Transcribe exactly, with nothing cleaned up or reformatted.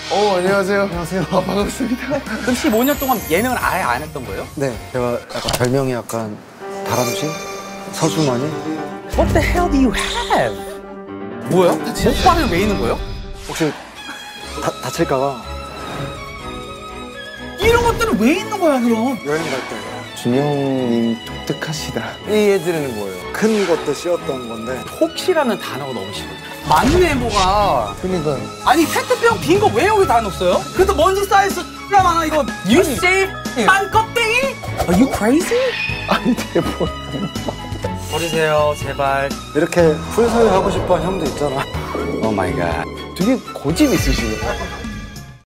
어, 안녕하세요. 안녕하세요. 아, 반갑습니다. 그럼 십오 년 동안 예능을 아예 안 했던 거예요? 네, 제가 약간 별명이 약간 다람쥐? 서주머니? What the hell do you have? 뭐야? 목발은 왜 있는 거예요? 혹시 다, 다칠까봐 이런 것들은 왜 있는 거야 그럼? 여행 갈 때 준영님 독특하시다. 이해해드리는 거예요. 큰 것도 씌웠던 건데 혹시라는 단어가 너무 싫어. 맞네 뭐가. 그러니까요. 아니 페트병 빈 거 왜 여기 다 넣었어요? 그래도 먼지 쌓여서 X가 많아 이거. You save 빵 껍데기? Are you crazy? 아니, 대본. 버리세요 제발. 이렇게 풀서유 하고 싶어 한 형도 있잖아. 오 마이 갓. 되게 고집 있으시네요.